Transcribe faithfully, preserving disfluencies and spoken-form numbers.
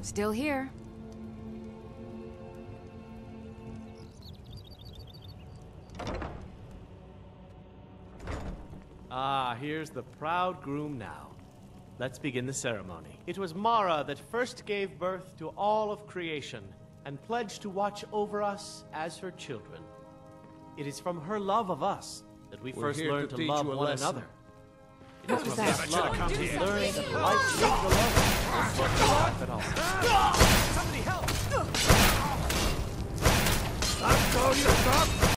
Still here. Ah, here's the proud groom now. Let's begin the ceremony. It was Mara that first gave birth to all of creation and pledged to watch over us as her children. It is from her love of us that we We're first here learned to to, teach love you a one lesson. another. It What is was from that? that love that we learned that life needs a lover. That's what we laugh at all. Somebody help! That's all you got?